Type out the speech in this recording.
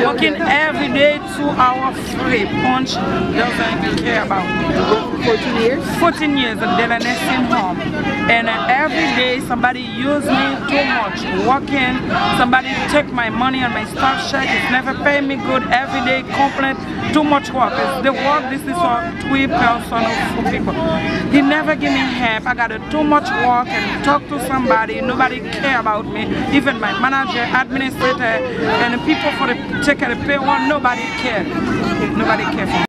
Working every day, 2 hours free. Punch doesn't even care about me. 14 years? 14 years at the nursing home. And every day somebody use me too much. Working, somebody take my money and my staff check. It's never pay me good. Every day complaint, too much work. It's the work, this is for 3 persons people. He never give me help. I got too much work and talk to somebody. Nobody care about me. Even my manager, administrator, and the people for the check and the payroll, nobody care. Nobody care for me.